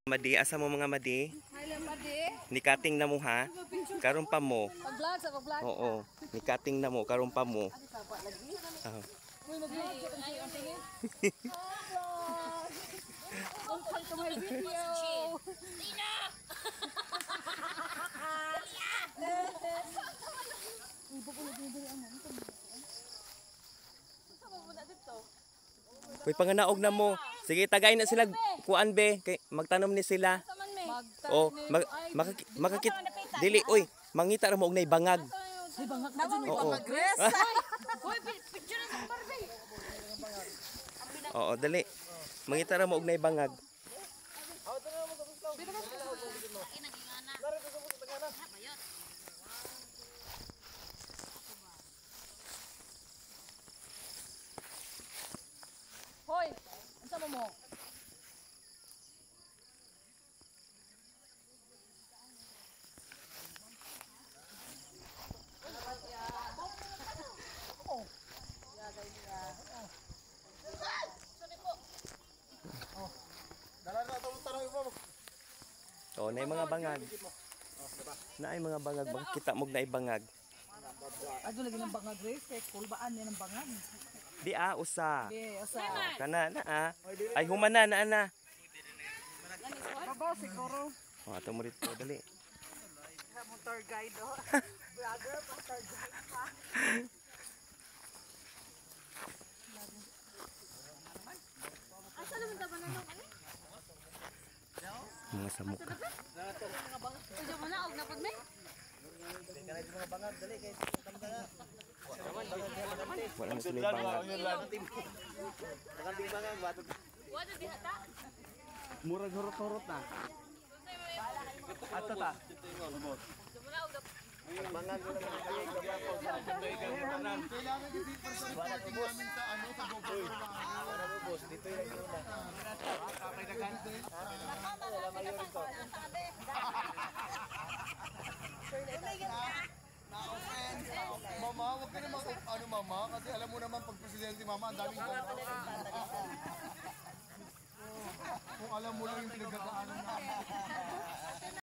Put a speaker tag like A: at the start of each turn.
A: Madi, asa mo mga madi?
B: Hello, Madi.
A: Nikating na mo ha? Karon pa mo.
B: Pag-vlog sa pag-vlog.
A: Oo, nikating na mo, karon pa mo. Ah.
B: Uy, nag-vlog ka kasi ang tingin. Welcome to my video. Dina!
A: Uy, panganaog na mo. Sige, tagay na sila kuan be, kay magtanom ni sila. Oh, makakit dili oy, mangita ra mo og nay bangag.
B: Ay, bangag na dyan.
A: Oo.
B: Uy, picture na sa Barbie.
A: Oo, dali. Mangita ra mo og nay bangag.
B: Hoy, ansa mo mo?
A: Oh, nay mga bangag. Naay mga bangag, makita mo og nay bangag.
B: Ado lagi ng bangag, Grace. Kaya kulbaan niya ng bangag.
A: Di usa.
B: Okay, asa.
A: Kana na Ay humana na.
B: Baba, siguro.
A: Oh, ato mo rito, dali.
B: Motor guide, oh. Vlogger, motor guide pa. Asa naman ta ba na lang?
A: Mga samok.
B: Ujo mo na, og napod me.
A: Wala na sila bangag.
B: Wala dihata.
C: Murag hurot-hurot na. Ato ta.
D: Mama, wag ka naman mama, kasi alam mo naman pag presidente mama, ang daming kung alam mo lang yung pinagdadaanan na.